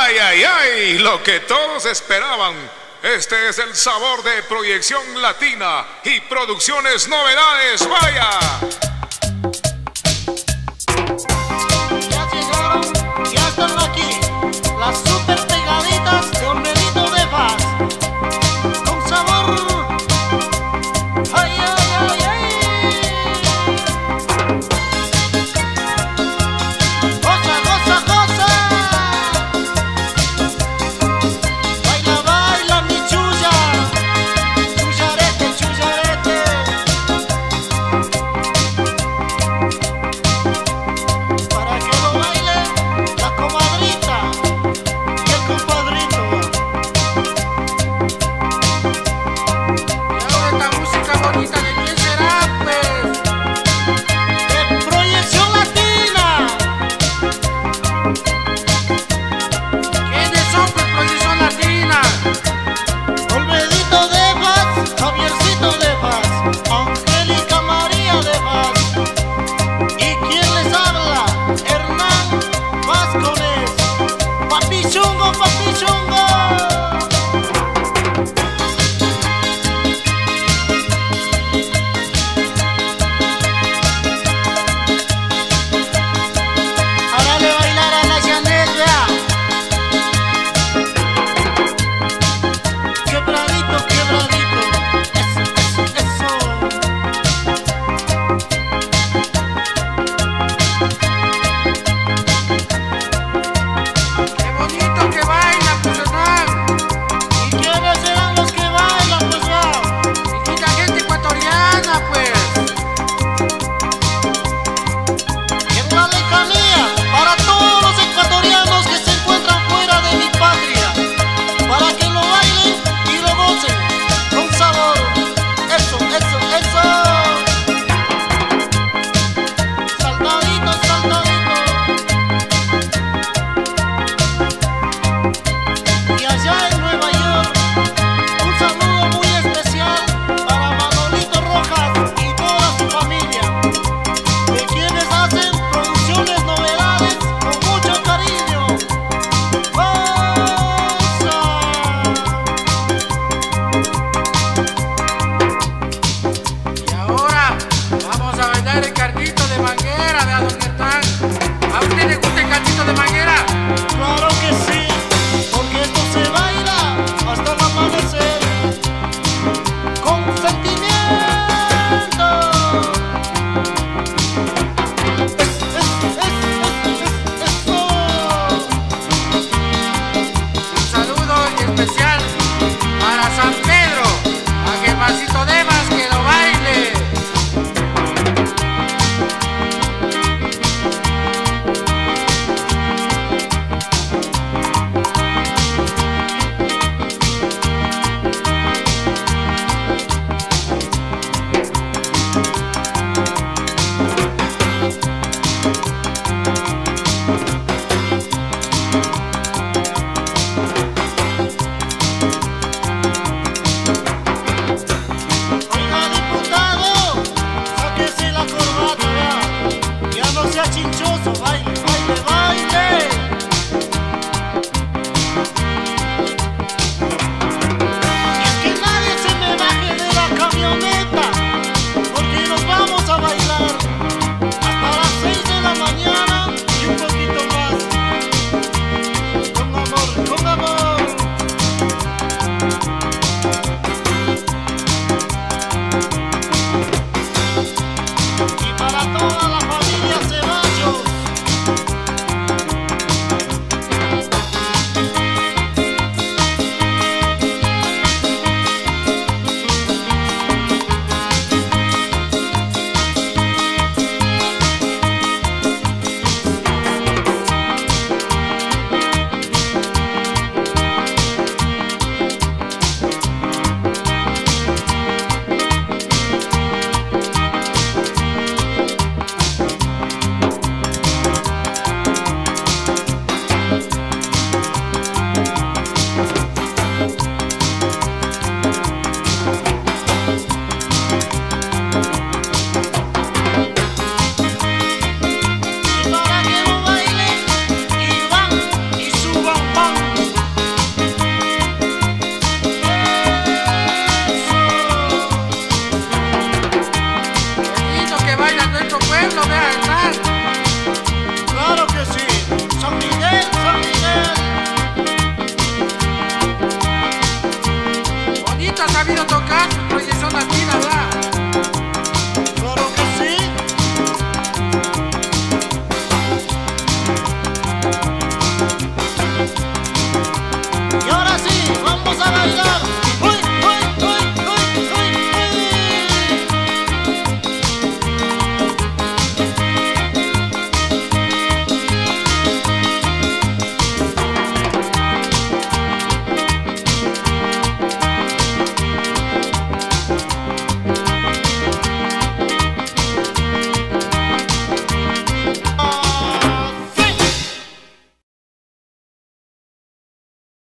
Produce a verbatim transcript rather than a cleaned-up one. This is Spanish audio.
Ay, ay, ay, lo que todos esperaban. Este es el sabor de Proyección Latina y Producciones Novedades. ¡Vaya! Ya llegaron, ya están aquí las super pegaditas de Olmedito de Paz. Con sabor. Ay, ay, ay, ay. Goza, goza, goza. Baila, baila mi chulla. Chullarete, chullarete. Para que lo baile la comadrita y el compadrito. Y ahora esta música bonita, ¿de quién será, pues? De Proyección Latina. ¿Quiénes son, pues, Proyección Latina? Olmedito de Paz, Javiercito de Paz, Angélica María de Paz. ¿Y quién les habla? Hernán Vázquez, Papi Chungo.